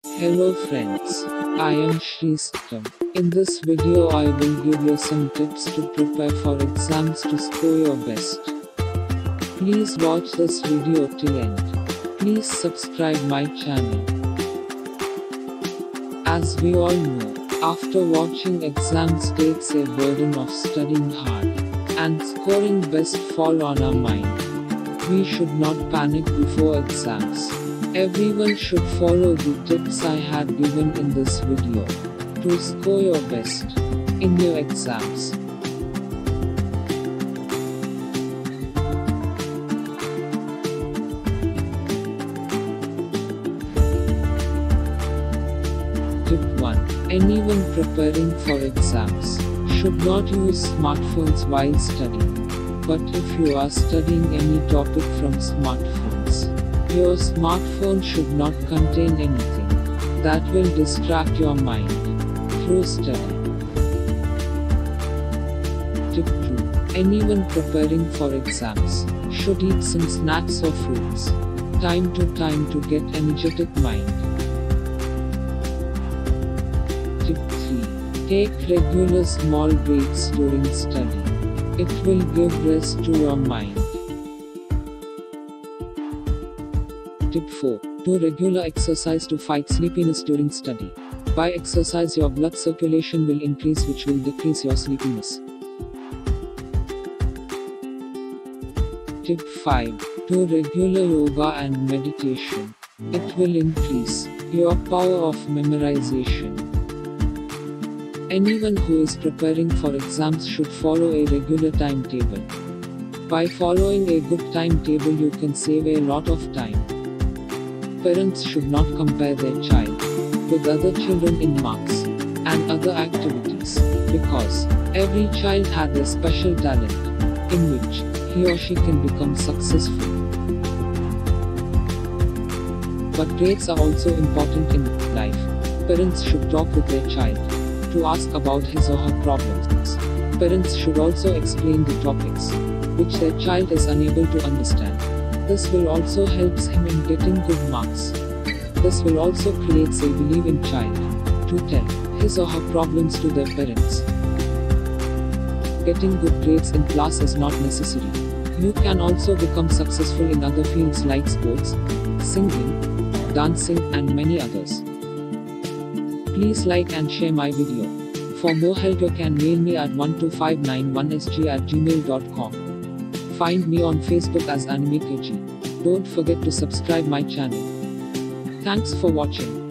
Hello friends, I am Sristam. In this video I will give you some tips to prepare for exams to score your best. Please watch this video till end. Please subscribe my channel. As we all know, after watching exams takes a burden of studying hard, and scoring best fall on our mind. We should not panic before exams. Everyone should follow the tips I had given in this video to score your best in your exams. Tip 1. Anyone preparing for exams should not use smartphones while studying. But if you are studying any topic from smartphones, your smartphone should not contain anything that will distract your mind through study. Tip 2. Anyone preparing for exams should eat some snacks or fruits time to time to get energetic mind. Tip 3. Take regular small breaks during study. It will give rest to your mind. Tip 4. Do regular exercise to fight sleepiness during study. By exercise your blood circulation will increase, which will decrease your sleepiness. Tip 5. Do regular yoga and meditation. It will increase your power of memorization. Anyone who is preparing for exams should follow a regular timetable. By following a good timetable you can save a lot of time. Parents should not compare their child with other children in marks and other activities, because every child has a special talent in which he or she can become successful. But grades are also important in life. Parents should talk with their child to ask about his or her problems. Parents should also explain the topics which their child is unable to understand. This will also help him in getting good marks. This will also create a belief in child to tell his or her problems to their parents. Getting good grades in class is not necessary. You can also become successful in other fields like sports, singing, dancing, and many others. Please like and share my video. For more help you can mail me at 12591sg@gmail.com. Find me on Facebook as AnimeKG. Don't forget to subscribe my channel. Thanks for watching.